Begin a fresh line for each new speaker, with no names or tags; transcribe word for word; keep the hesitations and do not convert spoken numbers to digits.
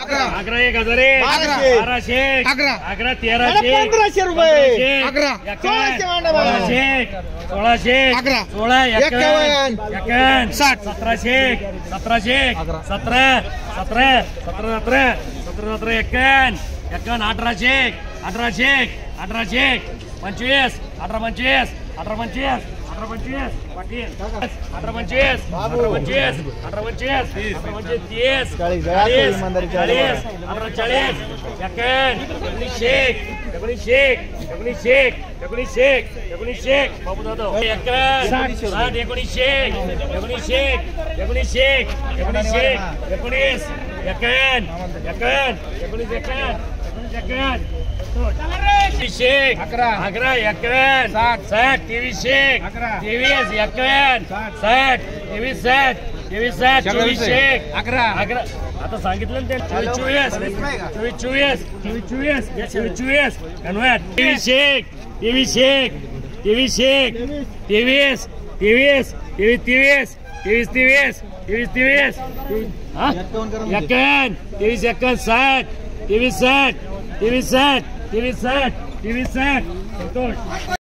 अकरा एक हजार एक बाराशे अकरा अकरा तेराशे
पंधराशे रुपये
अकरा सोळाशे सोळाशे अकरा सोळा
एकावन्न
एकावन्न साठ सतराशे सतराशे सतरा सतरा सतरा सतरा सतरा सतरा एकावन्न एकावन्न अठराशे अठराशे अठराशे पंचवीस अठरा पंचवीस अठरा पंचवीस अठरा पंचवीस पाटील अठरा पंचवीस अठरा पंचवीस अठरा पंचवीस अठरा पंचवीस तीस चाळीस चाळीस अठरा चाळीस एकावन्न एकोणीसशे एकोणीसशे एकोणीसशे एकोणीसशे एकोणीसशे बाबू दादा एकावन्न साठ एकोणीसशे एकोणीसशे एकोणीसशे एकोणीसशे एकोणीस एकावन्न एकावन्न एकोणीस एकावन्न एकावन्न तेवीसशे अकरा अकरा एकावन्न साठ साठ तेवीसशे अकरा तेवीस एकावन्न साठ तेवीस साठ तेवीस साठ चोवीसशे अकरा अकरा आता सांगितलं ना ते चोवीस चोवीस चोवीस चोवीस चोवीस चोवीस चोवीस कन्वर्ट तेवीसशे तेवीसशे तेवीसशे तेवीस तेवीस तेवीस तेवीस तेवीस तेवीस तेवीस तेवीस हा एकावन्न तेवीस एकावन्न साठ तेवीस साठ तेवीस साठ तेवीस साठ तेवीस साठ संतोष